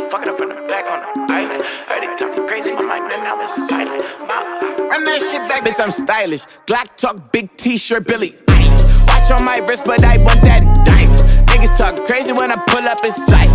fuck it up from the back on the island. Heard they talking crazy, my mind and now it's silent. Run that shit back, bitch, I'm stylish. Glock talk, big t-shirt, Billy Eilish. Watch on my wrist, but I want that diamond. Niggas talk crazy when I pull up in sight.